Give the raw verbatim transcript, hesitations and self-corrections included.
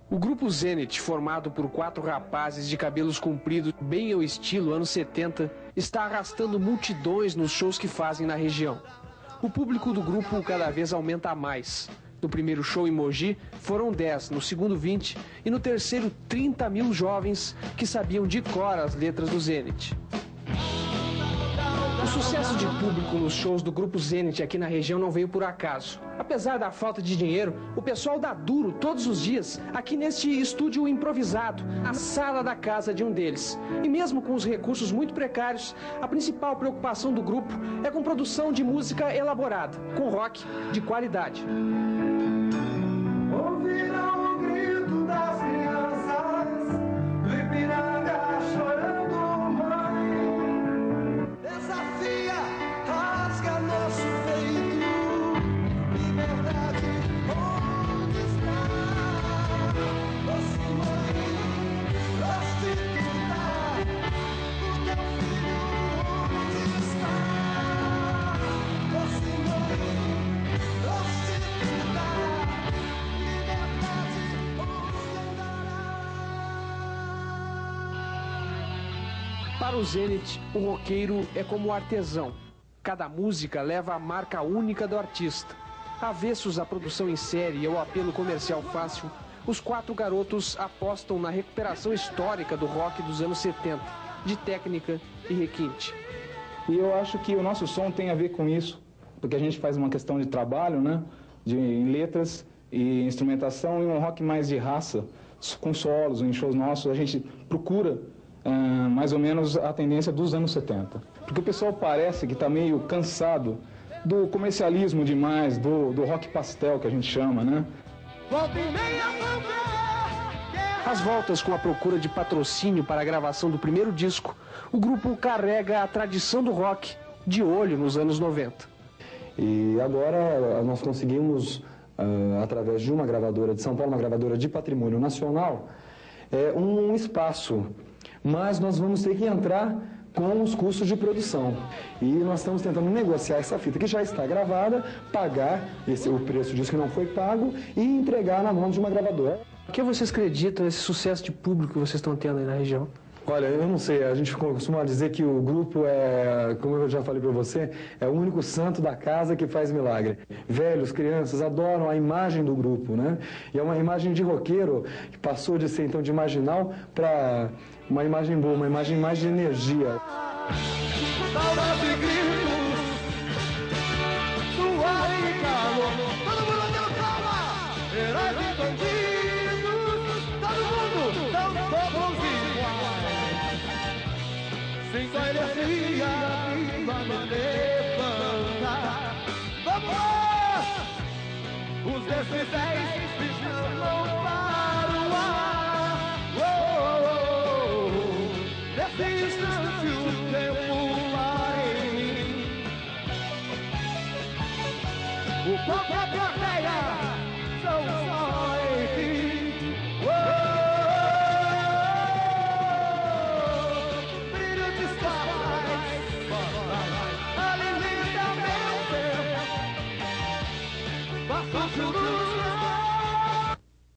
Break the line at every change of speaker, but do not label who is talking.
O grupo Zenit, formado por quatro rapazes de cabelos compridos, bem ao estilo anos setenta, está arrastando multidões nos shows que fazem na região. O público do grupo cada vez aumenta mais. No primeiro show em Mogi foram dez, no segundo vinte e no terceiro trinta mil jovens que sabiam de cor as letras do Zenit. O sucesso de público nos shows do grupo Zenit aqui na região não veio por acaso. Apesar da falta de dinheiro, o pessoal dá duro todos os dias aqui neste estúdio improvisado, na sala da casa de um deles. E mesmo com os recursos muito precários, a principal preocupação do grupo é com produção de música elaborada, com rock de qualidade.
Ouvirão o grito das crianças do Ipiranga chorando, mãe. Desafia, rasga nosso peito. Liberdade, onde está? Você morrer, prostituta. O teu filho, onde está? Você morrer, prostituta.
Para o Zenit, o roqueiro é como o artesão. Cada música leva a marca única do artista. Avessos à produção em série e ao apelo comercial fácil, os quatro garotos apostam na recuperação histórica do rock dos anos setenta, de técnica e requinte.
E eu acho que o nosso som tem a ver com isso, porque a gente faz uma questão de trabalho, né, de em letras e instrumentação, e um rock mais de raça, com solos, em shows nossos, a gente procura Uh, mais ou menos a tendência dos anos setenta. Porque o pessoal parece que está meio cansado do comercialismo demais, do, do rock pastel que a gente chama, né?
Às voltas com a procura de patrocínio para a gravação do primeiro disco, o grupo carrega a tradição do rock de olho nos anos noventa.
E agora nós conseguimos, uh, através de uma gravadora de São Paulo, uma gravadora de patrimônio nacional, é, um espaço. Mas nós vamos ter que entrar com os custos de produção. E nós estamos tentando negociar essa fita que já está gravada, pagar esse, o preço disso que não foi pago e entregar na mão de uma gravadora.
Por que vocês acreditam nesse sucesso de público que vocês estão tendo aí na região?
Olha, eu não sei, a gente costuma dizer que o grupo é, como eu já falei para você, é o único santo da casa que faz milagre. Velhos, crianças adoram a imagem do grupo, né? E é uma imagem de roqueiro que passou de ser então de marginal para uma imagem boa, uma imagem mais de energia.
Saudade e gritos, suor e calor. Todo mundo batendo palma! Heróis e bandidos, todo mundo são todos iguais. Sem só energia, vamos levantar. Vamos lá! Os dezesseis me chamam para o ar. Oh, oh, oh. Nesse instante o tempo vai. O povo é